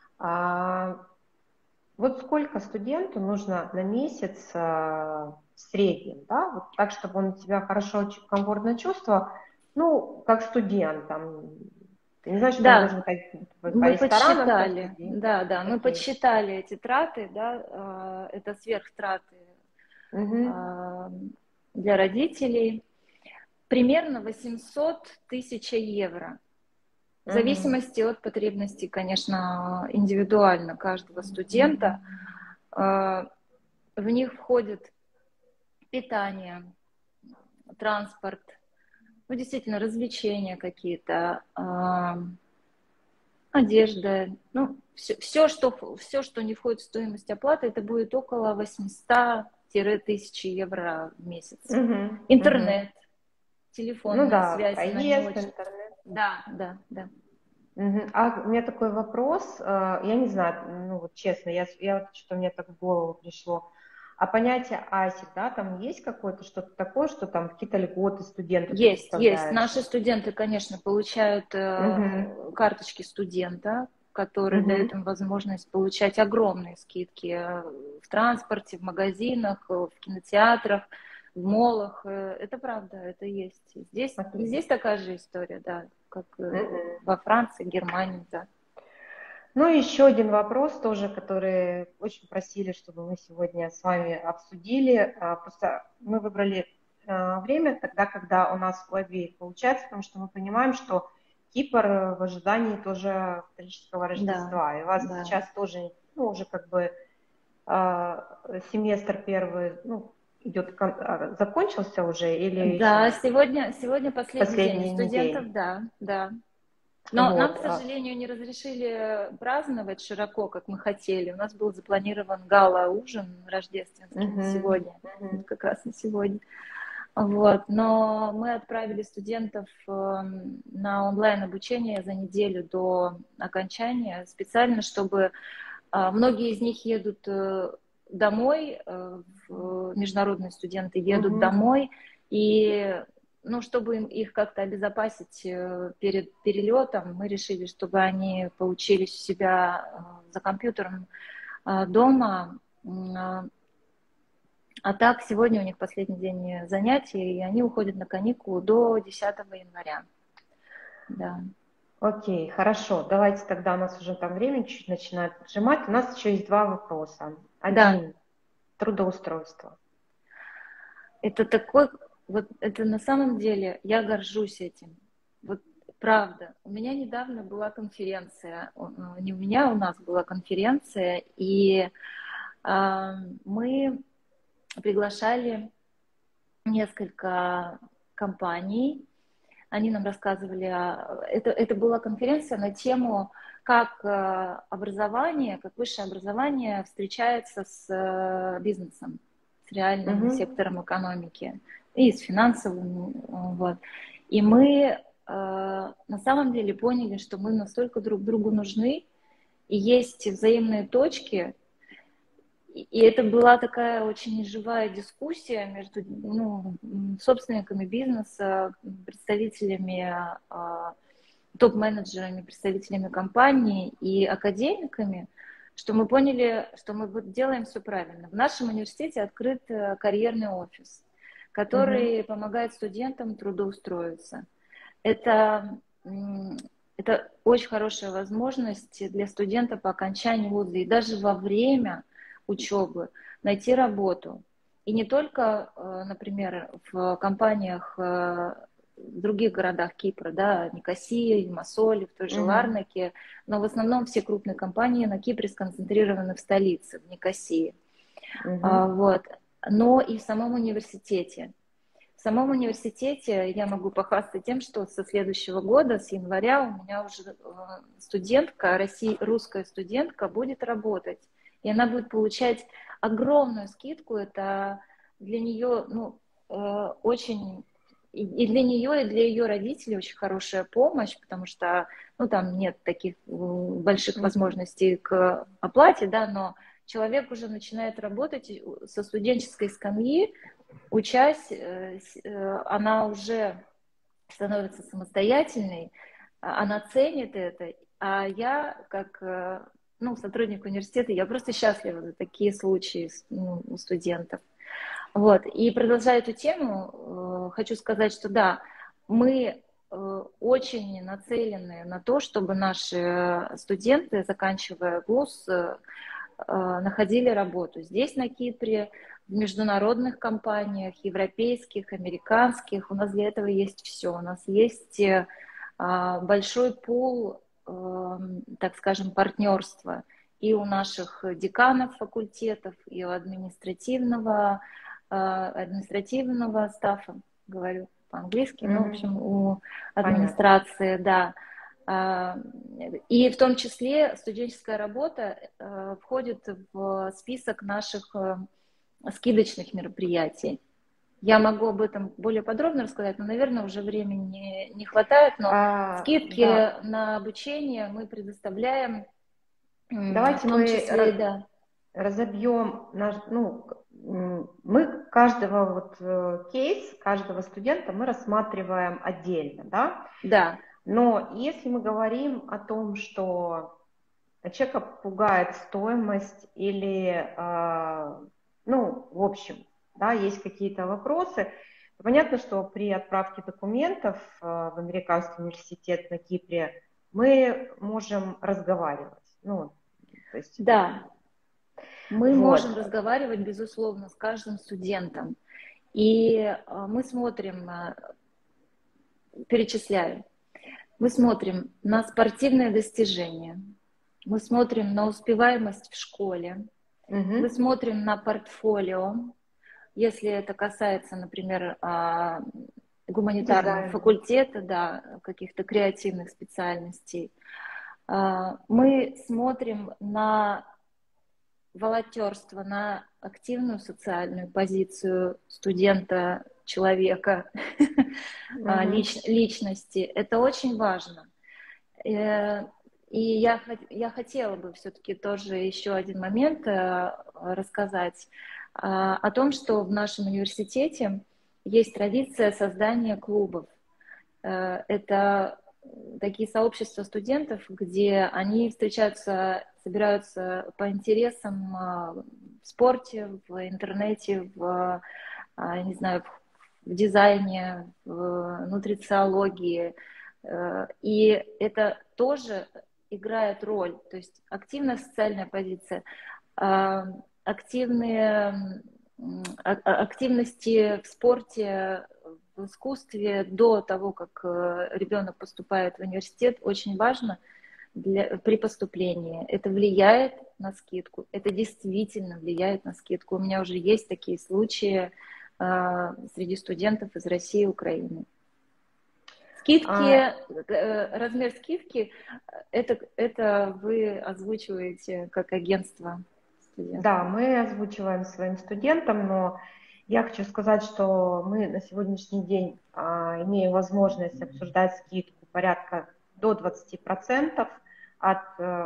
Вот сколько студенту нужно на месяц в среднем, да, вот так, чтобы он себя хорошо, комфортно чувствовал, как студент, там, не знаю, что он должен ходить по ресторанам. Мы подсчитали эти траты, да, это сверхтраты для родителей, примерно 800 тысяч евро. В зависимости от потребностей, конечно, индивидуально каждого студента. В них входит питание, транспорт, действительно, развлечения какие-то, одежда. Все, что не входит в стоимость оплаты, это будет около 800-1000 евро в месяц. Интернет, телефонная связь. Проезд, интернет. Да. А у меня такой вопрос, я не знаю, вот честно, я что мне так в голову пришло. А понятие АСИК, да, там есть какое-то что-то такое, что там какие-то льготы студенту Есть. предоставляются? Наши студенты, конечно, получают Угу, карточки студента, которые дают угу. им возможность получать огромные скидки в транспорте, в магазинах, в кинотеатрах, в молах. Это правда, это есть. Здесь такая же история, да, как Мгм. во Франции, Германии, да. Ну и еще один вопрос тоже, который очень просили, чтобы мы сегодня с вами обсудили. Просто мы выбрали время тогда, когда у нас у обеих получается, потому что мы понимаем, что Кипр в ожидании тоже католического Да, Рождества. И у вас да. сейчас тоже, ну, уже как бы семестр первый, ну, закончился уже или Да, еще сегодня последний день у последний студентов, день? да, да. Но нам, Вот. к сожалению, не разрешили праздновать широко, как мы хотели. У нас был запланирован гала-ужин рождественский на Мгм, сегодня, вот мгм, как раз на сегодня. Вот. Но мы отправили студентов на онлайн-обучение за неделю до окончания, специально, чтобы многие из них едут домой, международные студенты едут мгм. домой, и ну, чтобы их как-то обезопасить перед перелетом, мы решили, чтобы они поучились у себя за компьютером дома. А так, сегодня у них последний день занятий, и они уходят на каникулы до 10 января. Да. Окей, хорошо. Давайте тогда, у нас уже там время чуть начинает поджимать. У нас еще есть два вопроса. Да, Один — трудоустройство. это такой, вот это на самом деле, я горжусь этим. Вот правда. У меня недавно была конференция, не у меня, у нас была конференция, и мы приглашали несколько компаний. Они нам рассказывали, это была конференция на тему, как образование, как высшее образование встречается с бизнесом, с реальным Мгм, сектором экономики и с финансовым. Вот. И мы на самом деле поняли, что мы настолько друг другу нужны, и есть взаимные точки, и это была такая очень живая дискуссия между собственниками бизнеса, представителями, топ-менеджерами, представителями компании и академиками, что мы поняли, что мы делаем все правильно. В нашем университете открыт карьерный офис, мгм, который помогает студентам трудоустроиться. Это, это очень хорошая возможность для студента по окончании вуза и даже во время учебы найти работу. И не только, например, в компаниях в других городах Кипра, да, Никосии, Лимассоле, в той же мгм, Ларнаке, но в основном все крупные компании на Кипре сконцентрированы в столице, в Никосии. мгм. Вот. Но и в самом университете. В самом университете я могу похвастаться тем, что со следующего года, с января, у меня уже студентка, русская студентка будет работать. И она будет получать огромную скидку. Это для нее очень и для нее, и для ее родителей очень хорошая помощь, потому что там нет таких больших Мгм. возможностей к оплате, да, но человек уже начинает работать со студенческой скамьи, учась, она уже становится самостоятельной, она ценит это, а я, как сотрудник университета, я просто счастлива за такие случаи у студентов. Вот. И продолжая эту тему, хочу сказать, что да, мы очень нацелены на то, чтобы наши студенты, заканчивая вуз, находили работу здесь, на Кипре, в международных компаниях, европейских, американских. У нас для этого есть все. У нас есть большой пул, так скажем, партнерства и у наших деканов факультетов, и у административного стафа, говорю по-английски, в Мгм. общем, у Понятно. администрации, да. И в том числе студенческая работа входит в список наших скидочных мероприятий. Я могу об этом более подробно рассказать, но, наверное, уже времени не хватает. Но Да, скидки на обучение мы предоставляем, в давайте том мы числе, да. разобьем наш, ну, Мы каждого кейс, каждого студента мы рассматриваем отдельно, да? Да, Но если мы говорим о том, что человека пугает стоимость или, ну, в общем, да, есть какие-то вопросы, то понятно, что при отправке документов в американский университет на Кипре мы можем разговаривать. Ну, то есть, да, мы вот. можем разговаривать, безусловно, с каждым студентом. И мы смотрим, перечисляю, мы смотрим на спортивные достижения, мы смотрим на успеваемость в школе, мы Мгм. смотрим на портфолио, если это касается, например, гуманитарного Дизайн. факультета, да, каких-то креативных специальностей. Мы смотрим на волонтерство, на активную социальную позицию студента, человека, Мгм. личности. Это очень важно. И я хотела бы все-таки тоже еще один момент рассказать о том, что в нашем университете есть традиция создания клубов. Это такие сообщества студентов, где они встречаются, собираются по интересам в спорте, в интернете, не знаю, в дизайне, в нутрициологии. И это тоже играет роль, то есть активная социальная позиция, активные активности в спорте, в искусстве до того, как ребенок поступает в университет, очень важно при поступлении. Это влияет на скидку, это действительно влияет на скидку. У меня уже есть такие случаи среди студентов из России и Украины. А, Скидки, размер скидки, это вы озвучиваете как агентство да, студентам. мы озвучиваем своим студентам, но я хочу сказать, что мы на сегодняшний день имеем возможность обсуждать скидку порядка до 20% от,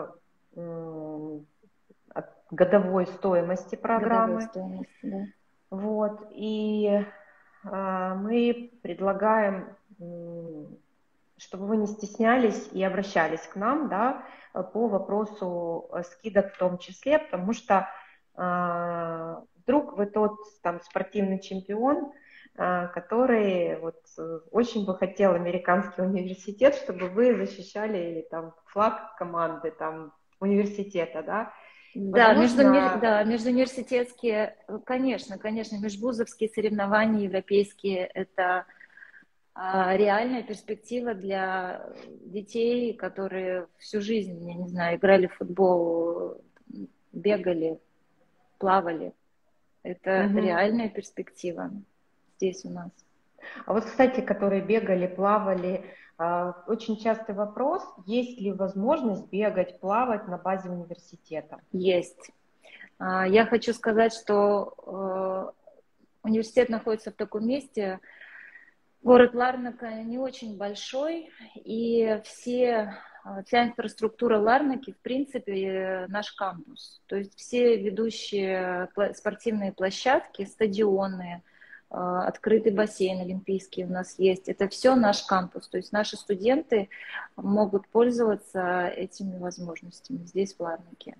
от годовой стоимости Годовой программы. стоимости, да. Вот, и мы предлагаем, чтобы вы не стеснялись и обращались к нам, да, по вопросу скидок в том числе, потому что вдруг вы тот там спортивный чемпион, который вот очень бы хотел американский университет, чтобы вы защищали там флаг команды там университета, да. Да, Возможно, междуниверситетские, конечно, межвузовские соревнования европейские – это реальная перспектива для детей, которые всю жизнь, я не знаю, играли в футбол, бегали, плавали. Это мгм. реальная перспектива здесь у нас. А вот, кстати, которые бегали, плавали, очень частый вопрос, есть ли возможность бегать, плавать на базе университета? Есть. Я хочу сказать, что университет находится в таком месте. Город Ларнака не очень большой, и вся инфраструктура Ларнаки, в принципе, наш кампус. То есть все ведущие спортивные площадки, стадионы, открытый бассейн олимпийский у нас есть. Это все наш кампус. То есть наши студенты могут пользоваться этими возможностями здесь, в Ларнаке.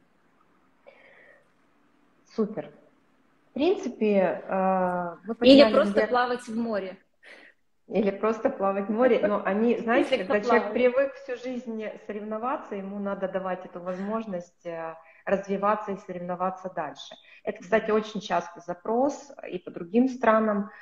Супер. В принципе, вы Или подняли, просто наверное, плавать в море, или просто плавать в море, но они, и знаете, слегка когда человек плавать. привык всю жизнь соревноваться, ему надо давать эту возможность развиваться и соревноваться дальше. Это, Да. кстати, очень частый запрос и по другим странам.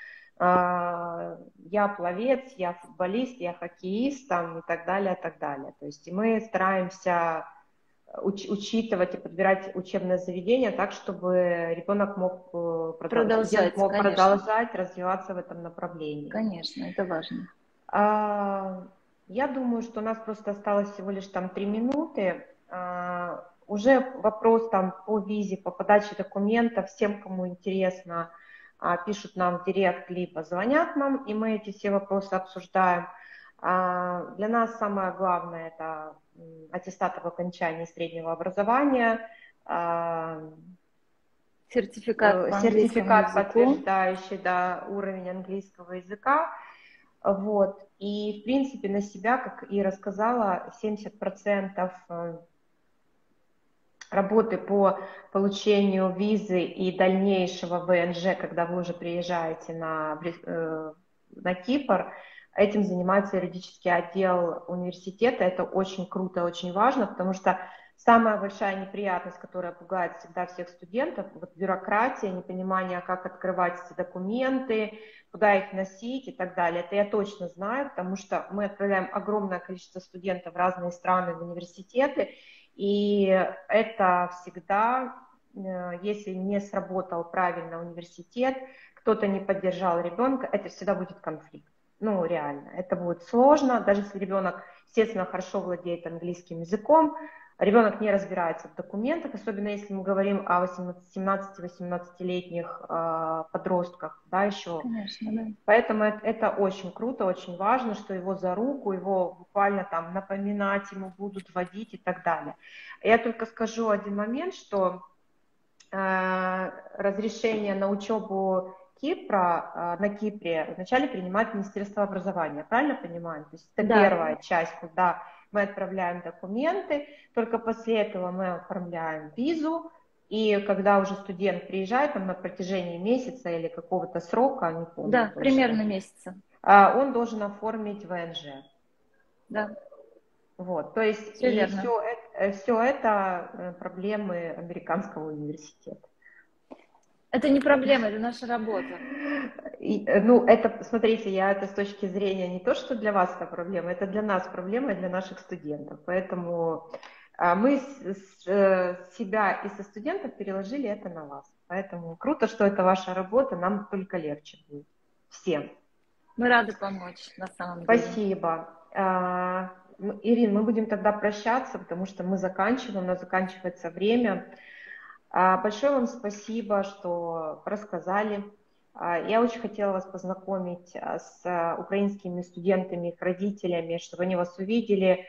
Я пловец, я футболист, я хоккеист там, и так далее, и так далее. То есть и мы стараемся учитывать и подбирать учебное заведение так, чтобы ребенок мог, студент Продолжать, мог конечно. продолжать развиваться в этом направлении. Конечно, это важно. А, Я думаю, что у нас просто осталось всего лишь там 3 минуты. Уже вопрос там по визе, по подаче документов, всем, кому интересно, пишут нам в директ, либо звонят нам, и мы эти все вопросы обсуждаем. Для нас самое главное – это аттестат об окончании среднего образования, Сертификат по английскому сертификат, языку. подтверждающий, да, уровень английского языка. Вот. И, в принципе, на себя, как и рассказала, 70% работы по получению визы и дальнейшего ВНЖ, когда вы уже приезжаете на Кипр, этим занимается юридический отдел университета. Это очень круто, очень важно, потому что самая большая неприятность, которая пугает всегда всех студентов, вот бюрократия, непонимание, как открывать эти документы, куда их носить и так далее. Это я точно знаю, потому что мы отправляем огромное количество студентов в разные страны, в университеты, и это всегда, если не сработал правильно университет, кто-то не поддержал ребенка, это всегда будет конфликт. Ну, реально, это будет сложно, даже если ребенок, естественно, хорошо владеет английским языком, ребенок не разбирается в документах, особенно если мы говорим о 17-18-летних подростках, да, еще. Конечно, да. Поэтому это очень круто, очень важно, что его за руку, его буквально там напоминать ему будут, водить и так далее. Я только скажу один момент, что разрешение на учебу на Кипре вначале принимает Министерство образования, правильно понимаю? То есть это Да, первая часть, куда мы отправляем документы, только после этого мы оформляем визу, и когда уже студент приезжает там на протяжении месяца или какого-то срока, не помню да, точно, примерно месяца. он должен оформить ВНЖ. Да, Вот, то есть все и верно. все это проблемы американского университета. Это не проблема, это наша работа. Ну, это, смотрите, я это с точки зрения не то, что для вас это проблема, это для нас проблема и для наших студентов. Поэтому мы себя и со студентов переложили это на вас. Поэтому круто, что это ваша работа, нам только легче будет. Всем. Мы рады помочь, на самом деле. Спасибо. Ирин, мы будем тогда прощаться, потому что мы заканчиваем, у нас заканчивается время. Большое вам спасибо, что рассказали. Я очень хотела вас познакомить с украинскими студентами, их родителями, чтобы они вас увидели,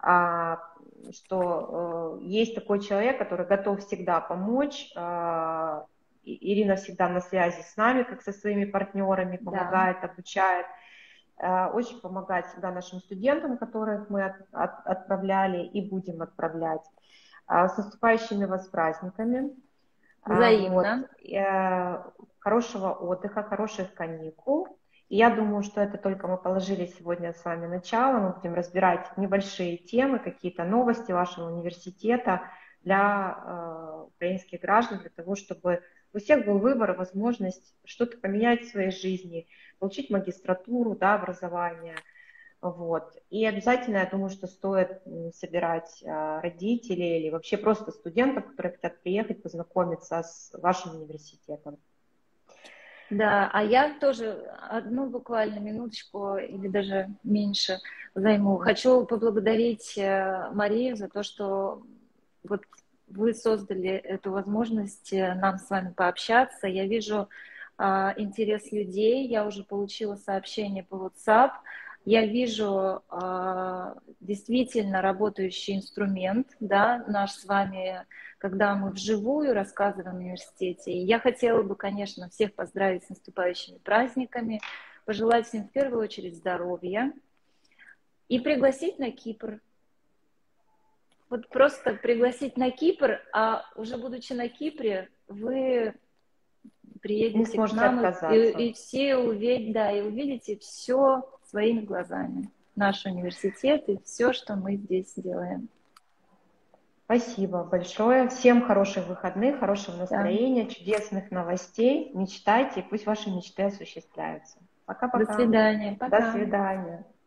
что есть такой человек, который готов всегда помочь. Ирина всегда на связи с нами, как со своими партнерами, Да. помогает, обучает. Очень помогает всегда нашим студентам, которых мы отправляли и будем отправлять. С наступающими вас праздниками. Вот. Взаимно. Хорошего отдыха, хороших каникул. И я думаю, что это только мы положили сегодня с вами начало. Мы будем разбирать небольшие темы, какие-то новости вашего университета для украинских граждан, для того, чтобы у всех был выбор и возможность что-то поменять в своей жизни, получить магистратуру, да, образование. Вот. И обязательно, я думаю, что стоит собирать родителей или вообще просто студентов, которые хотят приехать, познакомиться с вашим университетом. Да, а я тоже одну буквально минуточку или даже меньше займу. Хочу поблагодарить Марию за то, что вот вы создали эту возможность нам с вами пообщаться. Я вижу интерес людей, я уже получила сообщение по WhatsApp. Я вижу действительно работающий инструмент, да, наш с вами, когда мы вживую рассказываем в университете. И я хотела бы, конечно, всех поздравить с наступающими праздниками, пожелать всем в первую очередь здоровья и пригласить на Кипр. Вот просто пригласить на Кипр, а уже будучи на Кипре, вы приедете к нам и все увидите все своими глазами. Наш университет и все, что мы здесь делаем. Спасибо большое. Всем хороших выходных, хорошего настроения, да, чудесных новостей. Мечтайте, пусть ваши мечты осуществляются. Пока-пока. До свидания. Пока. До свидания.